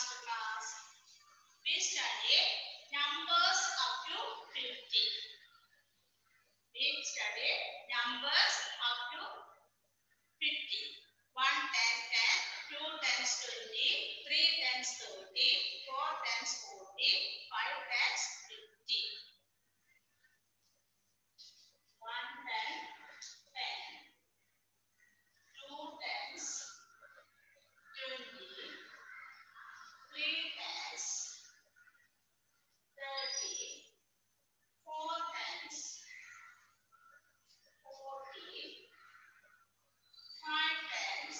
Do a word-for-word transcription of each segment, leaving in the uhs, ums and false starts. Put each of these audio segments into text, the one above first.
last class we studied numbers up to fifty. We studied numbers up to fifty. one tens ten, two tens twenty, three tens thirty, four tens forty, five tens fifty. one ten, ten, two tens twenty, three tens thirty, four tens forty, five tens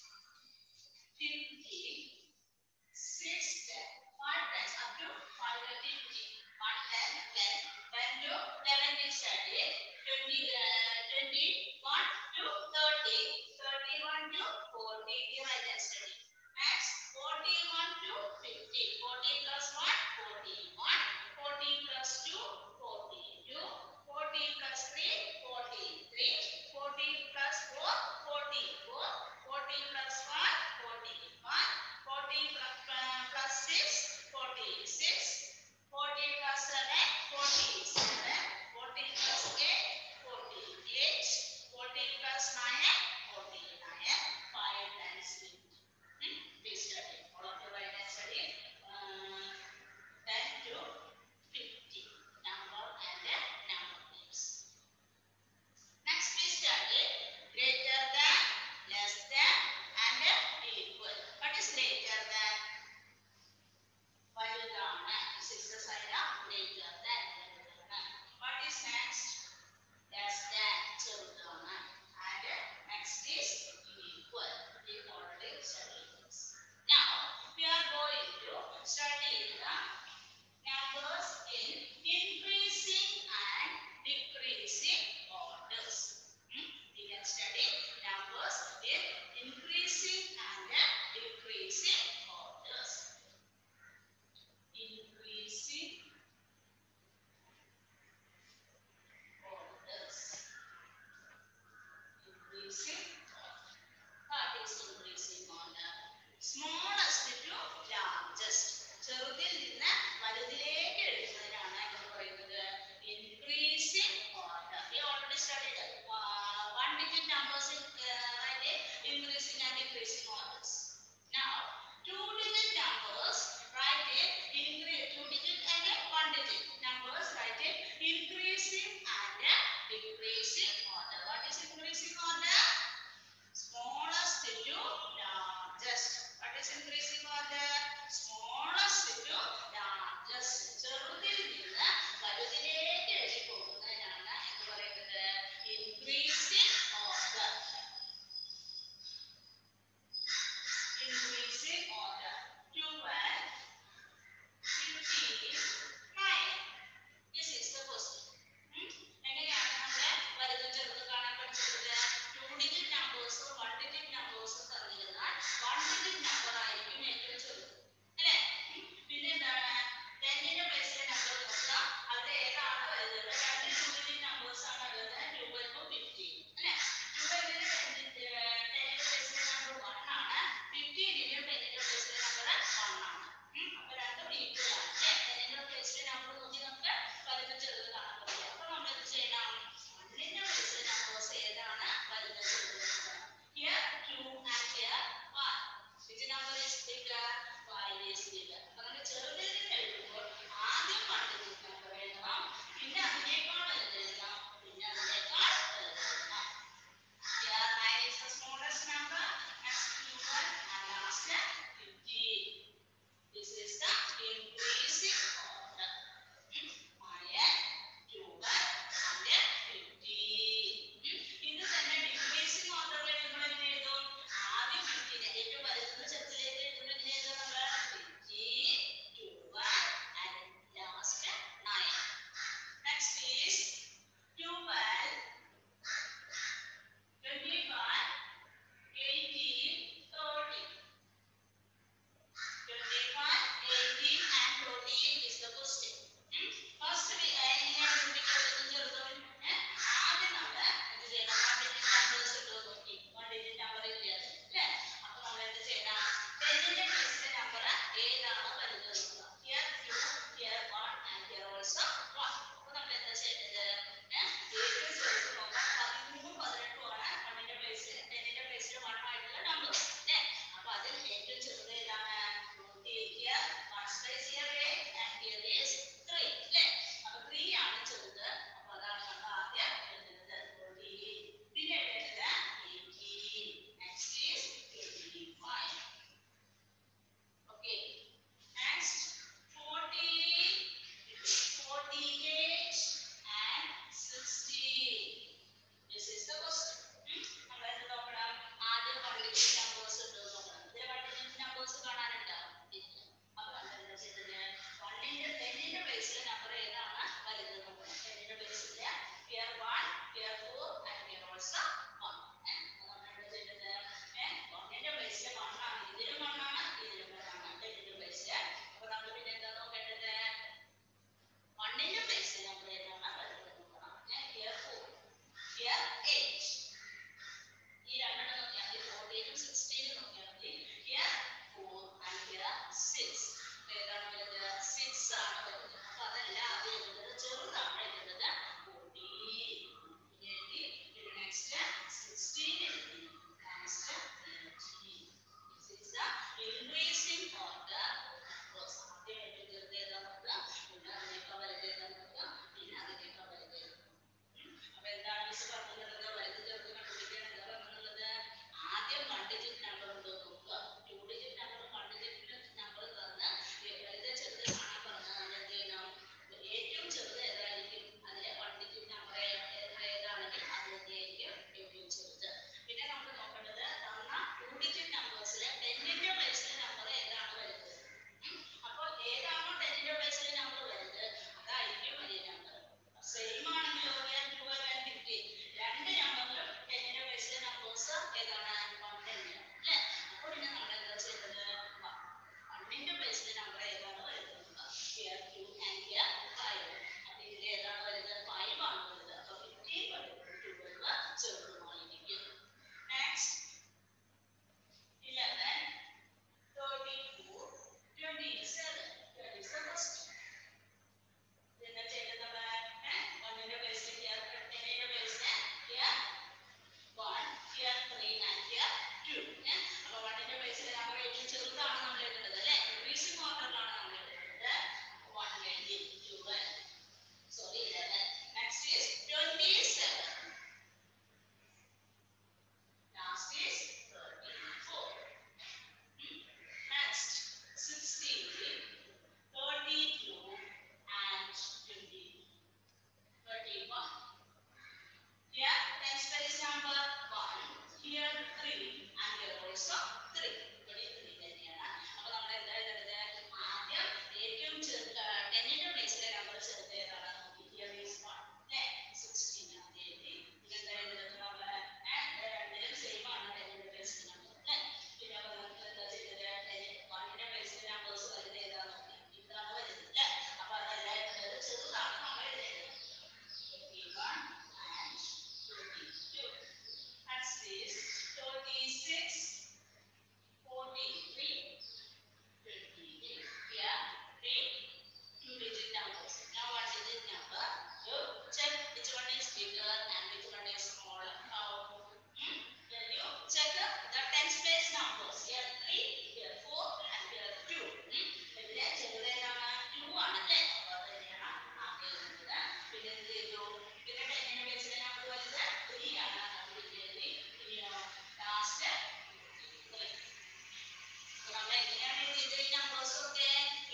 fifty, six tens, five tens up to five fifty, one ten, ten, ten to eleven we studied, twenty, uh, twenty-one to thirty, thirty-one to forty we write and study. Next, forty-one to fifty, forty plus one, forty-one, forty plus two, forty-two, forty plus three, forty-three, forty plus four, forty-four, forty plus five, forty-one, forty plus, uh, plus six, forty-six, forty plus seven, forty-seven, forty plus eight, forty-eight, forty plus nine, forty-nine, five times fifty. Hmm? We study. All of you write and study. Uh, ten to fifty. Number and uh, number names. Next we study greater than, less than and uh, equal. What is greater than? വലുതാണ്. This is the sign of greater than. വലുതാണ്. What is next? Less than. ചെറുതാണ്. And uh, next is equal. We already studied this. Now we are going to study the numbers in increasing and decreasing orders. Hmm? We can study numbers in increasing and decreasing orders. Increasing orders. Increasing order. What is increasing order? Smallest to largest. ചെറുതിൽ നിന്ന് വലുതിലേക്ക് എഴുതുന്നതിനാണ് എന്ന് പറയുന്നത് increasing order. We already studied uh, one digit numbers in uh, right, increasing and decreasing orders. Now two digit numbers write it increase, two digit and one digit numbers write it increasing and decreasing order. What is increasing order? Smallest to largest. What is increasing order? Smallest to largest. ചെറുതിൽ നിന്ന് വലുതിലേക്ക് എഴുതി പോകുന്നതിനാണ് എന്ന് പറയുന്നത് increasing order. Increasing order. twelve, fifteen, nine. This is the question. Hmm? എങ്ങനെയാണ് നമ്മൾ വലുതും ചെറുതും കാണാൻ പഠിച്ചത്? two digit numbers one digit numbers തന്നിരുന്നാൽ one digit number ആയിരിക്കും ഏറ്റവും ചെറുത്. അല്ലേ? പിന്നെ എന്താണ്? ten ന്റെ പ്ലേസിലെ നമ്പർ നോക്കുക. അവിടെ ഏതാണ് വരുന്നത്? രണ്ട് two digit numbers ആണ് ഉള്ളത്. twelve ഉം fifteen. അല്ലേ? twelve ന്റെ ten ന്റെ പ്ലേസിലെ നമ്പർ one ആണ്. fifteen ന്റെ ten ന്റെ പ്ലേസിലെ നമ്പർ one ആണ്. അപ്പോൾ രണ്ടും ഈക്വൽ ആണ്. അല്ലേ? ten ന്റെ പ്ലേസിലെ നമ്പർ നോക്കി നമുക്ക് വലുതും ചെറുതും കാണാൻ പറ്റില്ല. അപ്പോൾ നമ്മൾ എന്ത് ചെയ്യണം? one ന്റെ പ്ലേസിലെ നമ്പേഴ്സ് ഏതാണ് വലുതും ചെറുതും നോക്കണം. Here two and here one. Which number is bigger? five is bigger. അപ്പോൾ നമ്മൾ ചെറുതിൽ നിന്ന് എഴുതുമ്പോൾ ആദ്യം one digit number എഴുതണം. പിന്നെ അതിനേക്കാൾ വലുത് എഴുതണം. പിന്നെ അതിനേക്കാൾ വലുത് എഴുതണം. Here nine is the smallest number. Next twelve and last fifteen. This is the increasing order. nine, twelve and fifteen. ഇത് തന്നെ decreasing order ൽ നമ്മൾ എങ്ങനെ എഴുതും? ആദ്യം fifteen ഏറ്റവും വലുത് ചെറുതിലേക്ക് എഴുതുമ്പോൾ എങ്ങനെ എഴുതും നമ്മൾ? fifteen, twelve,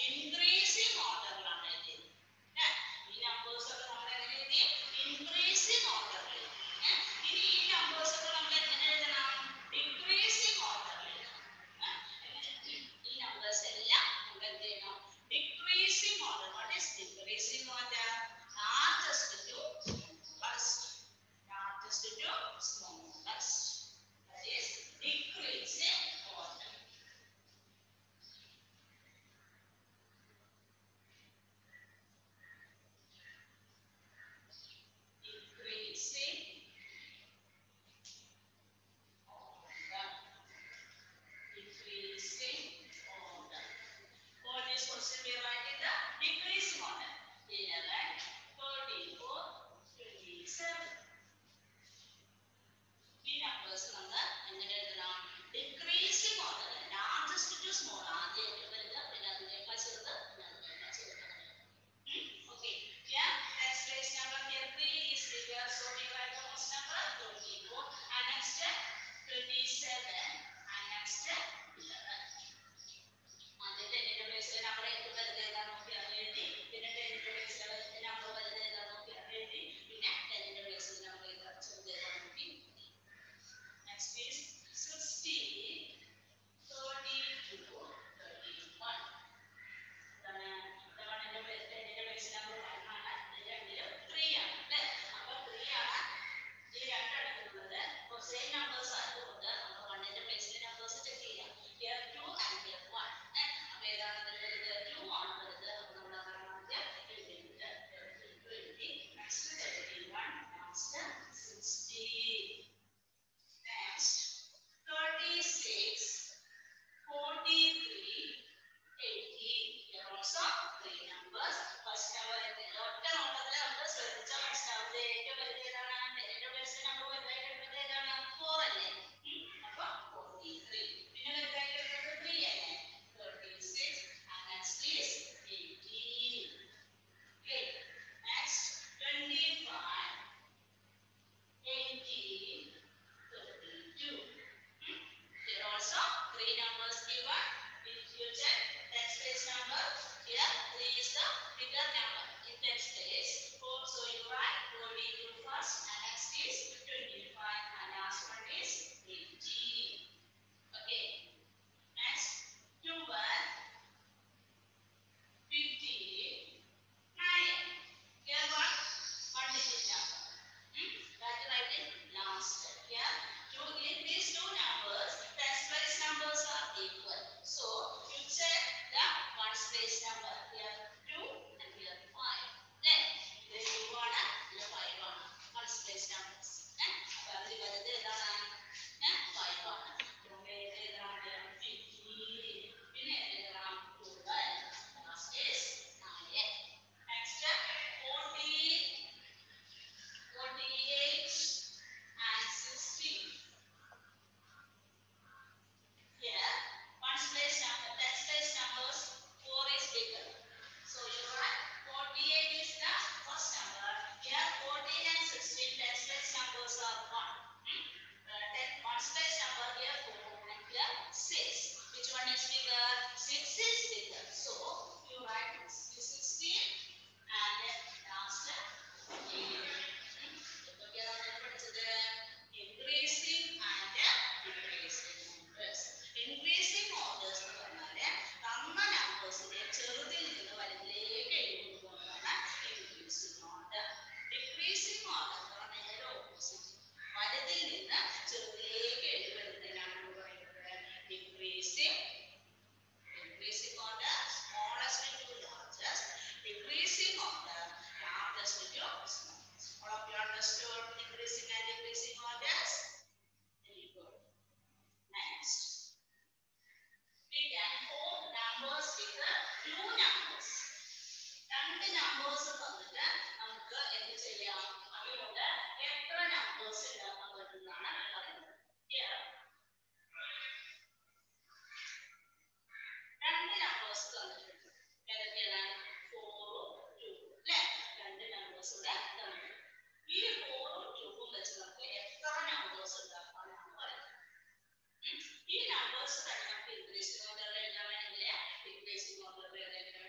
increasing orderലാണ് എഴുതിയത്. ഈ നമ്പേഴ്സ് ഒക്കെ നമ്മൾ എങ്ങനെ എഴുതി? ഇൻക്രീസിംഗ് ഓർഡറിൽ. ഇനി ഈ നമ്പേഴ്സ് ഒക്കെ നമ്മൾ എങ്ങനെ എഴുതണം? ഡിക്രീസിംഗ് ഓർഡറിൽ എഴുതണം. ഈ നമ്പേഴ്സ് എല്ലാം നമ്മൾ എന്ത് ചെയ്യണം? Decreasing order. What is decreasing order? Largest to smallest. Largest to smallest. That is decreasing order. Decreasing order. Decreasing order. For this question we are writing the decreasing order. eleven, thirty-four, twenty-seven. ഈ numbers നമ്മൾ എങ്ങനെ എഴുതണം? Decreasing order. Largest to small. ആദ്യം ഏറ്റവും വലുത്, പിന്നെ അതിനേക്കാൾ ചെറുത്, പിന്നെ അതിനേക്കാൾ ചെറുത്. Okay. Here, next place number here three is bigger, so we write the first number thirty-four, and next twenty-seven, and next eleven. ആദ്യത്തെ ടെന്നിന്റെ പ്ലേസിലെ നമ്പർ ഏറ്റവും വലുത് ഏതാണെന്ന് നോക്കി അത് എഴുതി, പിന്നെ ടെന്നിന്റെ പ്ലേസിലെ നമ്പർ വലുത് ഏതാണെന്ന് നോക്കി അത് എഴുതി, പിന്നെ ടെന്നിന്റെ പ്ലേസിലെ നമ്പർ ചെറുത് ഏതാണെന്ന് നോക്കി. Next is sixty, thirty-two, thirty-one. Then the one in the place, ten in the place number one ആണ്. ഇത് രണ്ടിലും three ആണ് അല്ലേ? അപ്പോൾ three ആണ് ഈ രണ്ടെണ്ണത്തിലുള്ളത്. അപ്പോൾ same numbers ആയതുകൊണ്ട് നമ്മൾ one in the place numbers check ചെയ്യാം. Here two and here one. അപ്പോൾ ഏതാണ് ഇതിൽ വലുത്? two ആണ് വലുത്. അപ്പോൾ നമ്മൾ അതാണ് ആദ്യം എഴുതിയത്. twenty, next thirty-one, next sixty. Next, thirty-six, forty-three, eighty. Here also three numbers. First number ഒറ്റ നോട്ടത്തിൽ നമ്മൾ ശ്രദ്ധിച്ച മനസ്സിലാവുന്നത് ഏറ്റവും വലുത് ഏതാണ്? ഏറ്റവും വലുത് നമ്പർ വലുതായിട്ട് എടുക്കുന്നത് ഏതാണ്? four അല്ലേ? അപ്പോൾ forty-three. പിന്നെ വലുതായിട്ട് എടുക്കുന്നത് three അല്ലേ? thirty-six. And next is eighteen. Okay. Next, twenty-five, eighteen, thirty-two. Here also three numbers given. If you check tens place number, here three is the bigger number in tens place. So you write forty-two first, and next is twenty-five, and last one is eighteen. Okay. Next, twelve, fifteen, nine. Here one, one digit number. Hmm? That write it last. Here, two in these two numbers, tens place numbers are equal. So you check the ones place number. Here two and here five. Then the two ആണ്, here five ആണ്. Ones place numbers. അപ്പോൾ അതിൽ വലുത് ഏതാണ്? five ആണ്. അപ്പോൾ ഏത് ഏതാണ്? fifteen. പിന്നെ ഏത് ഏതാണ്? twelve. Last is nine. Next, forty, forty-eight, and sixty. Here, ones place number, tens place numbers, four is bigger. So you write forty-eight is the first number. Here, fourteen and sixteen, tens place numbers are one. Hmm? Uh, then ones place number here four and here six. Which one is bigger? six is bigger. So you write sixteen and then last eight. Increasing and decreasing numbers. Increasing orders എന്ന് പറഞ്ഞാൽ തന്ന നമ്പേഴ്സിനെ ചെറുതിൽ നിന്ന് വലുതിലേക്ക് എഴുതുന്നതാണ് increasing order. Decreasing order എന്ന് പറഞ്ഞാൽ opposite. വലുതിൽ നിന്ന് ചെറുതിലേക്ക് എഴുതുന്നതിനാണ് നമ്മൾ പറയുന്നത് decreasing. Increasing order, smallest to largest. Decreasing order, largest to smallest. All of you understood increasing and decreasing orders? Very good. Next, we can hold numbers with the two numbers. രണ്ട് numbers തന്നിട്ട് നമുക്ക് എന്ത് ചെയ്യാം? അതുകൊണ്ട് എത്ര numbers ഉണ്ടാക്കാൻ പറ്റുന്നതാണ് പറയുന്നത്. Here, രണ്ട് numbers തന്നിട്ടുണ്ട്. ഏതൊക്കെയാണ്? four, two. അല്ലേ? രണ്ട് numbers ഇവിടെ തന്നിട്ടുണ്ട്. ഈ four ഉം two ഉം വെച്ച് നമുക്ക് എത്ര numbers ഉണ്ടാക്കാമെന്നാണ് പറയുന്നത്. ഈ numbers തന്നെ നമുക്ക് increasing order എഴുതാൻ വേണമെങ്കിൽ decreasing order എഴുതാൻ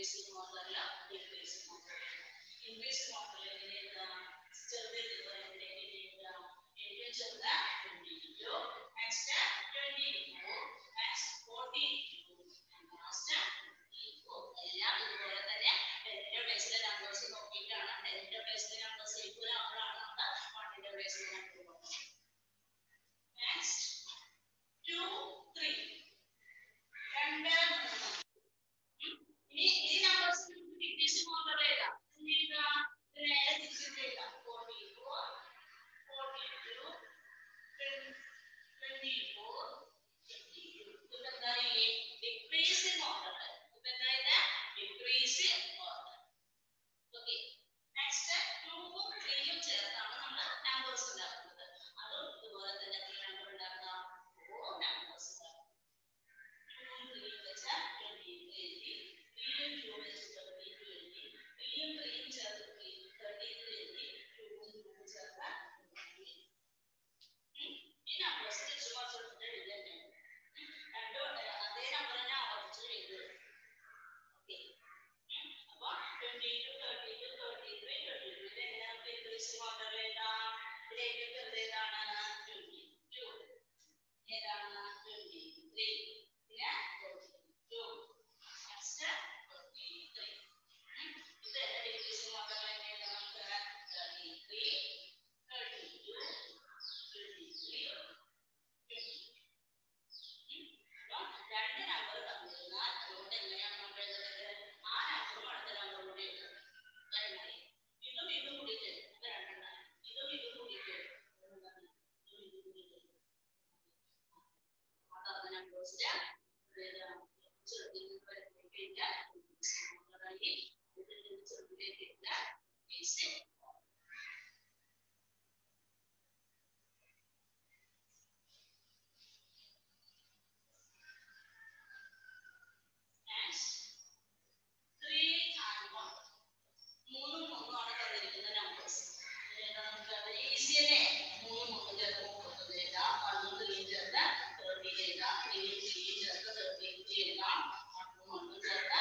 increasing order la decreasing order. Increasing order la eneyda ചെറുതിൽ നിന്ന് എങ്ങനെയാ ഏറ്റവും ചെറുത് twenty-two, next twenty-four, next forty-two, and last twenty-four. എല്ലാം ഇതുപോലെ തന്നെ ടെന്നിന്റെ ബേസിലെ നമ്പേഴ്സ് നോക്കിയിട്ടാണ് ടെന്നിന്റെ ബേസിലെ നമ്പേഴ്സ് ഈക്വൽ ആവുമ്പോഴാണ് നമ്മൾ വണ്ണിന്റെ ബേസിലെ നമ്പർ നോക്കുന്നത്. Next two, three. രണ്ട് മൂന്ന്. ഇനി ഈ നമ്പേഴ്സ് ഡിക്രീസിംഗ് ഓർഡർ എഴുതാം. എന്താ നേരെ തിരിച്ചിട്ട് എഴുതാം. forty-four, forty-two, twenty-four, twenty-two. ഇപ്പൊ എന്തായി ഡിക്രീസിംഗ് ഓർഡർ. ഇപ്പൊ എന്തായത് decreasing order. Okay. Next two ഉം three ഉം ചേർത്താണ് നമ്മൾ നമ്പേഴ്സ് ഉണ്ടാക്കുന്നത്. അതും ഇതുപോലെ തന്നെ എത്ര നമ്പർ ഉണ്ടാക്കാം? four നമ്പേഴ്സ് ഉണ്ടാക്കാം. two ഉം three ഉം വെച്ചാൽ twenty-two എഴുതി. three ഉം two ഉം വെച്ച് thirty-two എഴുതി. three ഉം three ഉം ചേർത്ത് thirty-two എഴുതി. two ഉം two ഉം ചേർത്ത് twenty എഴുതി. ഈ നമ്പേഴ്സ് വെച്ച് മാത്രം എഴുതണ്ടേ? രണ്ടോ അതേ നമ്പർ തന്നെ ആവർത്തിച്ച് എഴുതുക. ഓക്കേ. അപ്പൊ twenty-two, thirty-two, thirty-three, twenty-two. ഇതെങ്ങനെ നമുക്ക് ഇൻക്രീസിംഗ് ഓർഡറിൽ എഴുതാം? ഇതിൽ ഏറ്റവും ചെറുത് ഏതാണ്? twenty-two. ഏതാണ്? twenty-three. പിന്നെ thirty-two. Next thirty-three. ഇത് ഡിക്രീസിംഗ് ഓർഡറിൽ എഴുതാം നമുക്ക് thirty-three, thirty-two, twenty-three, twenty. രണ്ട് നമ്പർ തന്നിരുന്നാൽ അതുകൊണ്ട് എങ്ങനെയാണ് നമ്മൾ എഴുതുന്നത്? ആ നമ്പറും അടുത്ത നമ്പറും കൂടി എഴുതും. കഴിഞ്ഞായി ഇതും ഇതും കൂടിയിട്ട് ഇപ്പൊ രണ്ടെണ്ണം ഇതും ഇതും കൂടിയിട്ട് ഇതും ഇതും കൂടിയിട്ട് അതാണ് നമ്പേഴ്സിന്റെ ചെറുതിൽ നിന്ന് വരുന്നതിലേക്ക് ചെറുതിലേക്ക് ചെറുതിലേക്ക് ബേസ്. three and one. മൂന്നും ഒന്നും ആണ് തന്നിരിക്കുന്ന നമ്പേഴ്സ്. നമുക്ക് ഈസി അല്ലേ? മൂന്നും ഒന്നും ചേർത്ത് മുപ്പത്തൊന്ന് എഴുതാം. ഒന്നും ത്രീയും ചേർത്ത് തേർട്ടി എഴുതാം. ത്രീയും ത്രീയും ചേർത്ത് തേർട്ടി എയ്റ്റ് എഴുതാം. ഒന്നും ഒന്നും ചേർത്ത്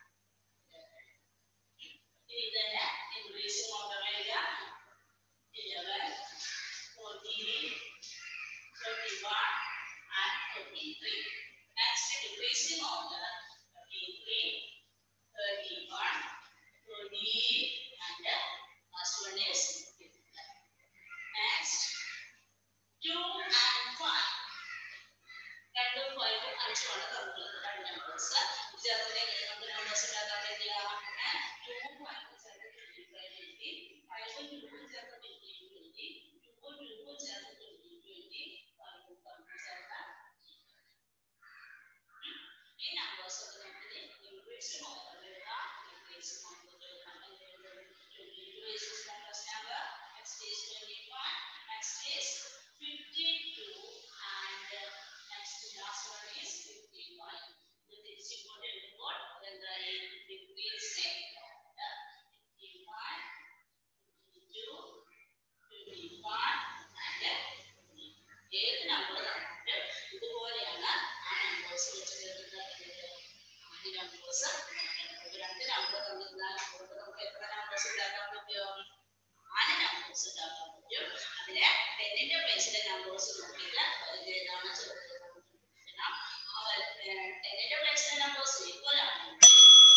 ഇനി തന്നെ ഇൻക്രീസിംഗ് ഓർഡറിൽ എഴുതാം. eleven, fourteen, thirty-one and thirty-three. Next decreasing order thirty-three, thirty-one, thirty and last one is fifty-nine. Next two and five. രണ്ടും ഫൈവും അഞ്ചുമാണ് തന്നിട്ടുള്ളത്. രണ്ട് നമ്പേഴ്സ് ചേർത്ത് എങ്ങനെ നമുക്ക് നമ്പേഴ്സ് ഉണ്ടാക്കാൻ പറ്റില്ല? ടൂവും ഫൈവും ചേർത്ത് twenty-five എഴുതി. ഫൈവും ടൂവും ചേർത്ത് twenty-two എഴുതി. ടൂവും ടൂവും ചേർത്ത് twenty-two എഴുതി. ഫൈവും ഫൈവും ചേർത്ത് ഈ നമ്പേഴ്സ് ഒക്കെ നമുക്ക് ഇൻക്രീസിംഗ് ഓർഡറിൽ എഴുതാം. ഇൻക്രീസിംഗ് ഓർഡറിൽ എഴുതാം. twenty-two is the smallest number. Next is twenty-one. Next is fifty-two and next last one is fifty-one. ഇത് തിരിച്ചിങ്ങോട്ട് എഴുതുമ്പോൾ എന്തായി decreasing order. fifty-one, fifty-two, fifty-one and ഏത് നമ്പർ തന്നിട്ട് ഇതുപോലെയാണ് ആ നമ്പേഴ്സ് വെച്ച് ചേർക്കുന്നത്. ഈ നമ്പേഴ്സ് രണ്ട് നമ്പർ തന്നിരുന്നാൽ അതുകൊണ്ട് നമുക്ക് എത്ര നമ്പേഴ്സ് ഉണ്ടാക്കാൻ പറ്റും? നാല് നമ്പേഴ്സ് ഉണ്ടാക്കാൻ പറ്റും. അതിലെ ടെന്നിന്റെ പ്ലേസിലെ നമ്പേഴ്സ് നോക്കിയിട്ട് ഏതാണ് ചേർക്കുന്നത്? ടെന്നിന്റെ പ്ലേസിലെ നമ്പേഴ്സ് ഈക്വൽ ആണെങ്കിൽ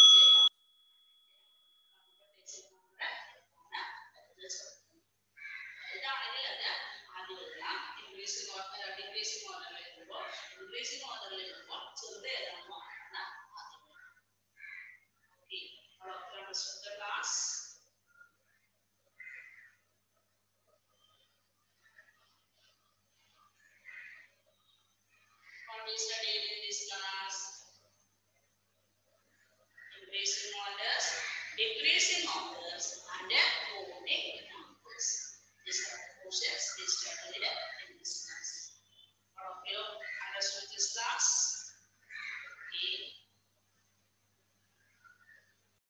ഇതാണെങ്കിൽ അത് ആദ്യം എഴുതാം. ഇൻക്രീസിംഗ് ഓർഡർ ഡിക്രീസിംഗ് ഓർഡറിൽ എഴുതുമ്പോൾ ഇൻക്രീസിംഗ് ഓർഡറിൽ എഴുതുമ്പോൾ ചെറുത് ഏതാണോ ആണ് ആദ്യം. Okay. Class what we studied in this class? Increasing orders, decreasing orders and moving numbers. These are the portions we studied in this class. All of you understood this class?